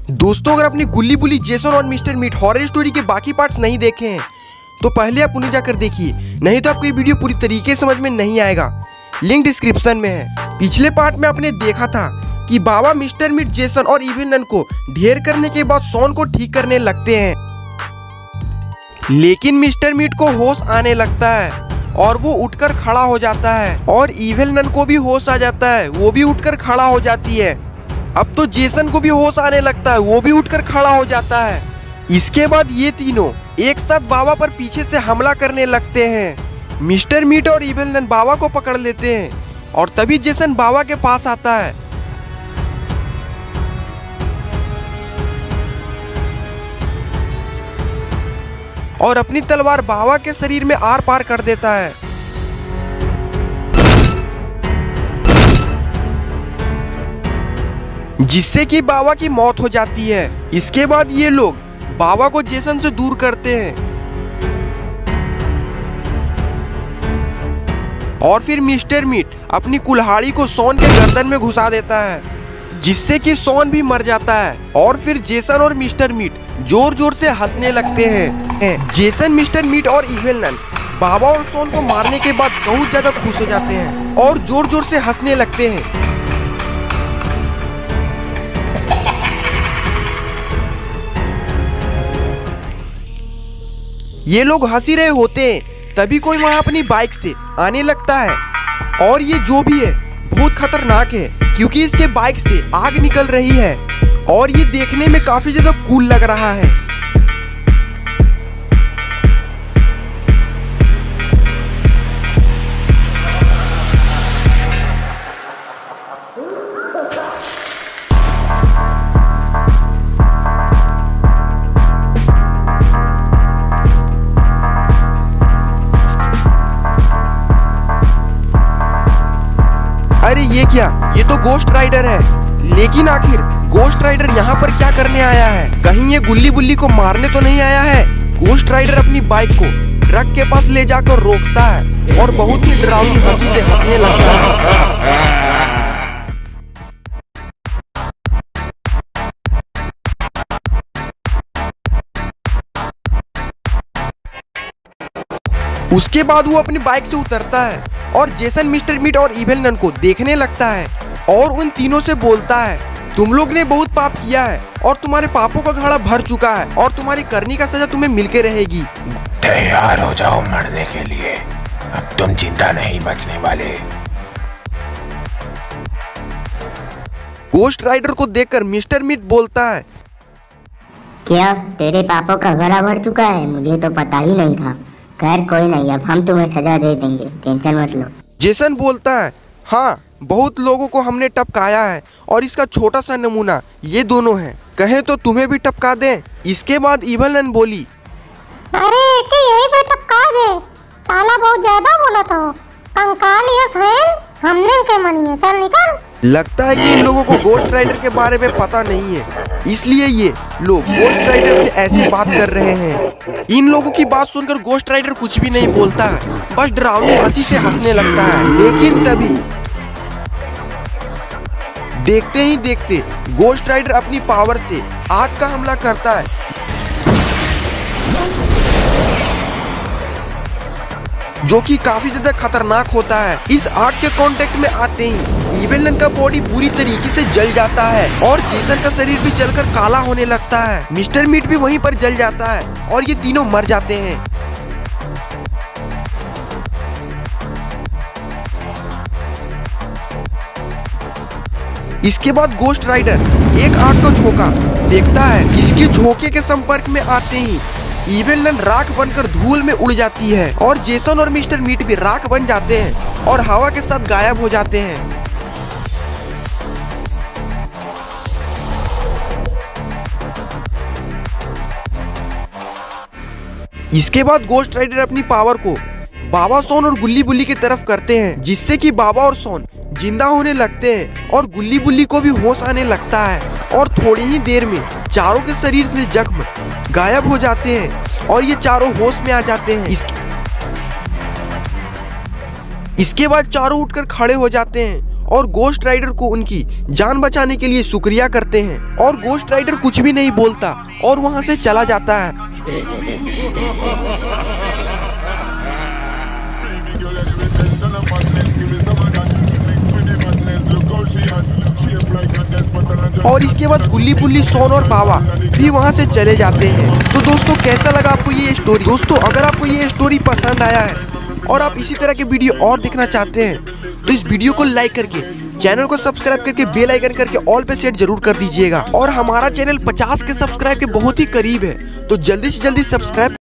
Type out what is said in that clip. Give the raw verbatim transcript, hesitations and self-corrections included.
दोस्तों, अगर आपने गुल्ली बुल्ली, जेसन और मिस्टर मीट हॉरर स्टोरी के बाकी पार्ट्स नहीं देखे हैं तो पहले आप उन्हें जाकर देखिए, नहीं तो आपको ये वीडियो पूरी तरीके से समझ में नहीं आएगा। लिंक डिस्क्रिप्शन में है। पिछले पार्ट में आपने देखा था कि बाबा मिस्टर मीट, जेसन और इविल नन को ढेर करने के बाद शॉन को ठीक करने लगते हैं, लेकिन मिस्टर मीट को होश आने लगता है और वो उठकर खड़ा हो जाता है और इविल नन को भी होश आ जाता है, वो भी उठकर खड़ा हो जाती है। अब तो जेसन को भी होश आने लगता है, वो भी उठकर खड़ा हो जाता है। इसके बाद ये तीनों एक साथ बाबा पर पीछे से हमला करने लगते हैं। मिस्टर मीट और इविल नन बाबा को पकड़ लेते हैं और तभी जेसन बाबा के पास आता है। और अपनी तलवार बाबा के शरीर में आर पार कर देता है। जिससे कि बाबा की मौत हो जाती है। इसके बाद ये लोग बाबा को जेसन से दूर करते हैं और फिर मिस्टर मीट अपनी कुल्हाड़ी को शॉन के गर्दन में घुसा देता है, जिससे कि शॉन भी मर जाता है। और फिर जेसन और मिस्टर मीट जोर जोर से हंसने लगते हैं। जेसन, मिस्टर मीट और इविल नन बाबा और शॉन को मारने के बाद बहुत ज्यादा खुश हो जाते हैं और जोर जोर से हंसने लगते हैं। ये लोग हंसी रहे होते हैं, तभी कोई वहां अपनी बाइक से आने लगता है और ये जो भी है बहुत खतरनाक है, क्योंकि इसके बाइक से आग निकल रही है और ये देखने में काफी ज्यादा कूल लग रहा है। अरे ये क्या, ये तो गोस्ट राइडर है। लेकिन आखिर गोस्ट राइडर यहाँ पर क्या करने आया है? कहीं ये गुल्ली बुल्ली को मारने तो नहीं आया है? गोस्ट राइडर अपनी बाइक को ट्रक के पास ले जाकर रोकता है और बहुत ही डरावनी हंसी से हंसने लगता है। उसके बाद वो अपनी बाइक से उतरता है और जेसन, मिस्टर मीट और इविल नन को देखने लगता है और उन तीनों से बोलता है, तुम लोग ने बहुत पाप किया है और तुम्हारे पापों का घड़ा भर चुका है और तुम्हारी करनी का सजा तुम्हें मिलके रहेगी। तैयार हो जाओ मरने के लिए, अब तुम जिंदा नहीं बचने वाले। गोस्ट राइडर को देखकर मिस्टर मीट बोलता है, क्या तेरे पापों का घड़ा भर चुका है? मुझे तो पता ही नहीं था। खैर कोई नहीं, अब हम तुम्हें सजा दे देंगे, टेंशन मत लो। जेसन बोलता है, हाँ बहुत लोगों को हमने टपकाया है और इसका छोटा सा नमूना ये दोनों हैं, कहें तो तुम्हें भी टपका दें। इसके बाद इविल नन बोली, अरे के यही पे टपका दे, साला बहुत ज्यादा बोला था। कंकाल या सहन हमने के मनिए, चल निकल। लगता है कि इन लोगों को गोस्ट राइडर के बारे में पता नहीं है, इसलिए ये लोग गोस्ट राइडर से ऐसे बात कर रहे हैं। इन लोगों की बात सुनकर गोस्ट राइडर कुछ भी नहीं बोलता है, बस डरावनी हंसी से हंसने लगता है। लेकिन तभी देखते ही देखते गोस्ट राइडर अपनी पावर से आग का हमला करता है, जो कि काफी ज्यादा खतरनाक होता है। इस आग के कांटेक्ट में आते ही इविल नन का बॉडी पूरी तरीके से जल जाता है और जेसन का शरीर भी जलकर काला होने लगता है। मिस्टर मीट भी वहीं पर जल जाता है और ये तीनों मर जाते हैं। इसके बाद गोस्ट राइडर एक आग का झोंका देखता है। इसके झोंके के संपर्क में आते ही इविल नन राख बनकर धूल में उड़ जाती है और जेसन और मिस्टर मीट भी राख बन जाते हैं और हवा के साथ गायब हो जाते हैं। इसके बाद गोस्ट राइडर अपनी पावर को बाबा, शॉन और गुल्ली बुल्ली की तरफ करते हैं, जिससे कि बाबा और शॉन जिंदा होने लगते हैं और गुल्ली बुल्ली को भी होश आने लगता है और थोड़ी ही देर में चारों के शरीर से जख्म गायब हो जाते हैं और ये चारों होश में आ जाते हैं। इस... इसके बाद चारों उठकर खड़े हो जाते हैं और गोस्ट राइडर को उनकी जान बचाने के लिए शुक्रिया करते हैं और गोस्ट राइडर कुछ भी नहीं बोलता और वहाँ से चला जाता है। और इसके बाद गुल्ली पुल्ली सोन और बाबा भी वहाँ से चले जाते हैं। तो दोस्तों कैसा लगा आपको ये स्टोरी? दोस्तों अगर आपको ये स्टोरी पसंद आया है और आप इसी तरह के वीडियो और देखना चाहते हैं तो इस वीडियो को लाइक करके चैनल को सब्सक्राइब करके बेल आइकन करके ऑल पे सेट जरूर कर दीजिएगा। और हमारा चैनल पचास के सब्सक्राइब के बहुत ही करीब है, तो जल्दी से जल्दी सब्सक्राइब